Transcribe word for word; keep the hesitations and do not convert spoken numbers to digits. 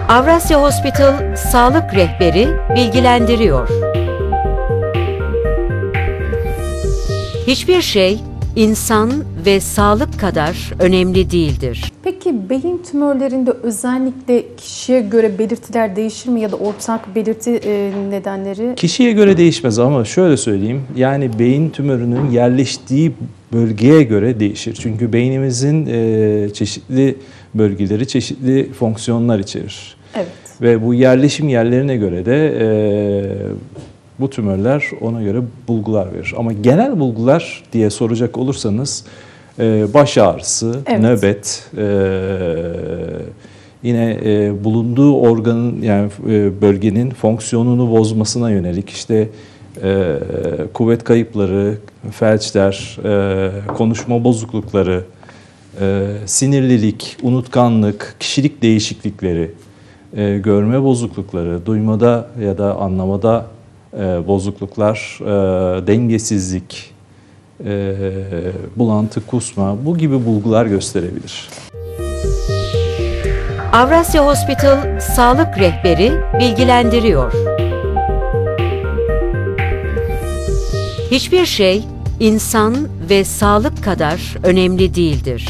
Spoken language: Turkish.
Avrasya Hospital Sağlık Rehberi bilgilendiriyor. Hiçbir şey insan ve sağlık kadar önemli değildir. Peki beyin tümörlerinde özellikle kişiye göre belirtiler değişir mi ya da ortak belirti e, nedenleri? Kişiye göre değişmez ama şöyle söyleyeyim. Yani beyin tümörünün yerleştiği bölgeye göre değişir. Çünkü beynimizin e, çeşitli bölgeleri çeşitli fonksiyonlar içerir. Evet. Ve bu yerleşim yerlerine göre de e, bu tümörler ona göre bulgular verir. Ama genel bulgular diye soracak olursanız e, baş ağrısı, evet. nöbet, e, yine e, bulunduğu organın yani e, bölgenin fonksiyonunu bozmasına yönelik işte e, kuvvet kayıpları, felçler, e, konuşma bozuklukları, e, sinirlilik, unutkanlık, kişilik değişiklikleri, e, görme bozuklukları, duymada ya da anlamada e, bozukluklar, e, dengesizlik, e, bulantı, kusma bu gibi bulgular gösterebilir. Avrasya Hospital Sağlık Rehberi bilgilendiriyor. Hiçbir şey insan ve sağlık kadar önemli değildir.